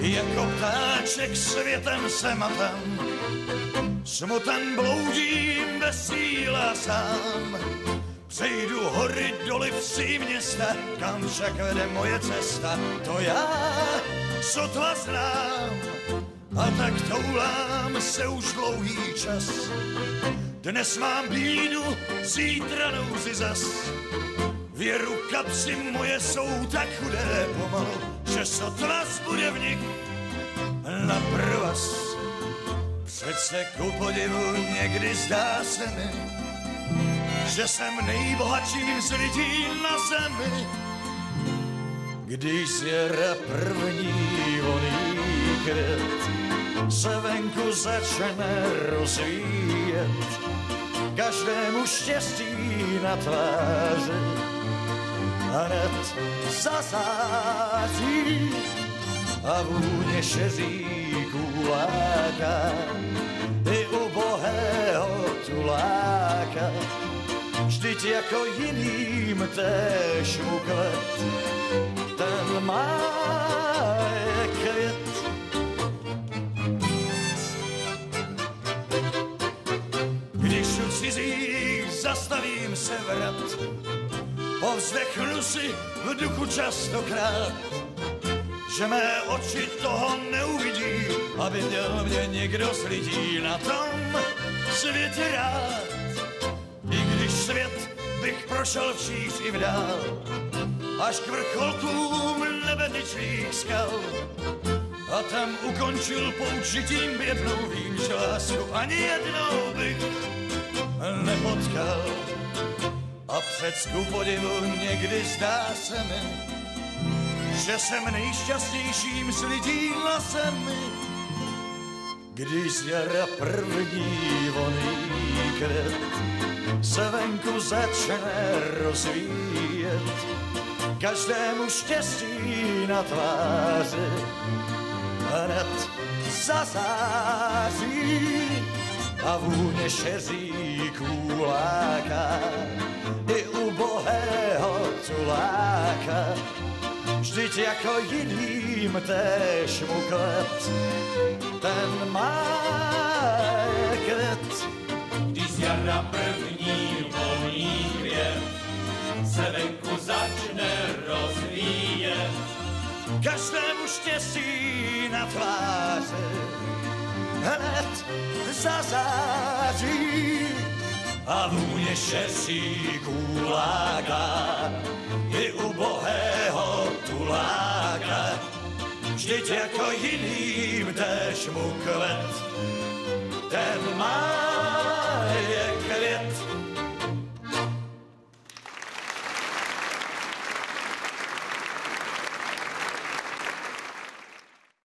jako ptáček světem se matám, smotan bloudím bez síla sám. Přejdu hory, doly, vsi, města, kam však vede moje cesta, to já sotva znám. A tak toulám se už dlouhý čas, dnes mám bídu, zítra nouzi zas. Věru kapsy moje jsou tak chudé pomalu, že sotva zbude v nich na provaz. Přece ku podivu někdy zdá se mi, že jsem nejbohatším z lidí na zemi. Když z jara první voný květ se venku začne rozvíjet, každému štěstí na tváři hned zazáří a vůně šeříků láká i ubohého tuláka. Vždyť jako jiným též mu kvet, ten má květ. Když u cizích zastavím se vrat, povzdechnu si v duchu častokrát, že mé oči toho neuvidí, aby měl mě někdo z lidí na tom světě rád. I když svět bych prošel všíř i vdál, až k vrcholkům nebezpečných skal, a tam ukončil poučitím jednou, vím, že lásku ani jednou bych nepotkal. A přec ku podivu někdy zdá se mi, že jsem nejšťastnějším z lidí na zemi. Když z jara první voný květ se venku začne rozvíjet, každému štěstí na tváři hned zazáří a vůně šeříků láká i ubohého tuláka. Vždyť jako jiným též mu kvet, ten má květ. Když z jara první voní květ se venku začne rozvíjet, každému štěstí na tváři hned zazáří a vůně šeříků láká i ubohého tuláka. Vždyť jako jiným též mu kvet, ten má